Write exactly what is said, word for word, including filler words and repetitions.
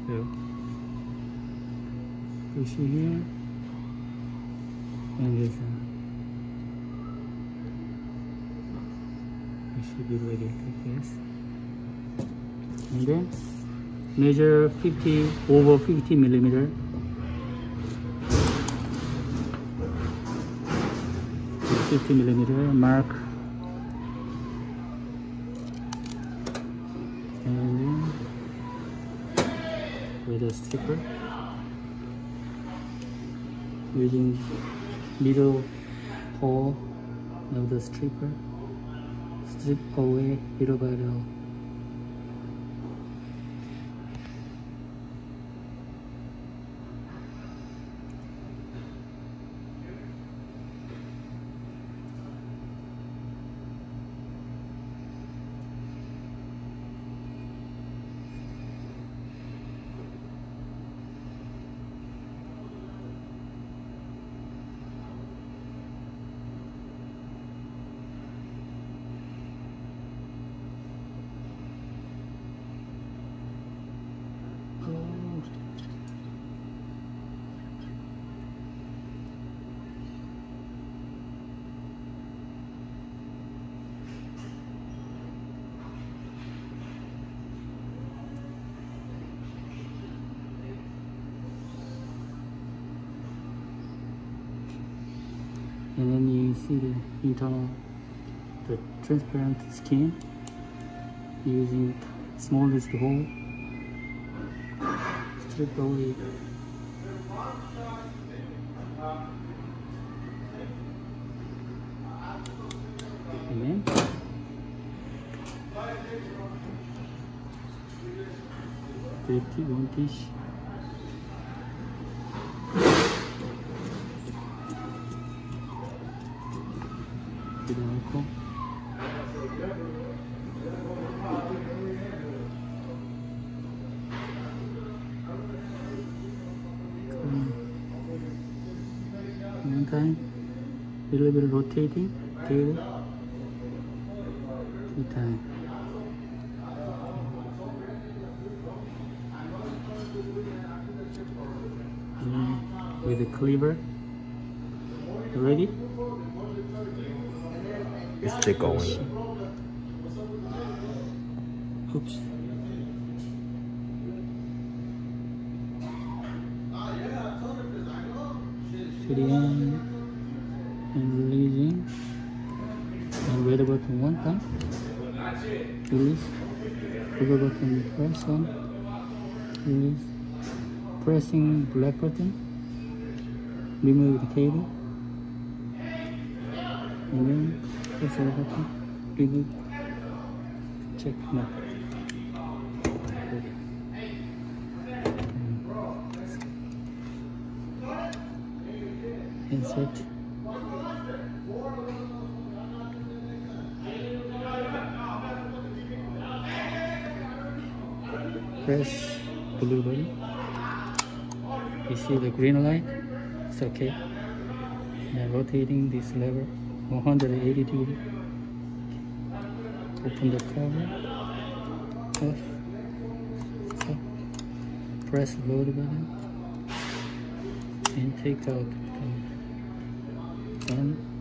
So push it here, and this one. It should be ready like this. And then measure fifty over fifty millimeter. fifty millimeter mark, and then with a stripper using middle hole of the stripper, strip away little by little. And then you see the internal, the transparent skin using smallest hole, strip away. And then dirty one piece. 넣고 one time a little bit rotating tail, two times. And with the cleaver, ready? It's still going. Oops. To the end and releasing. And wait button one time. Release. Trigger button press on. Release. Pressing black button. Remove the cable. And then press the button, remove, check now. Insert. Press blue button. You see the green light? It's okay. And rotating this lever one hundred eighty degree. Open the cover, off, up, press load button, and take out the gun.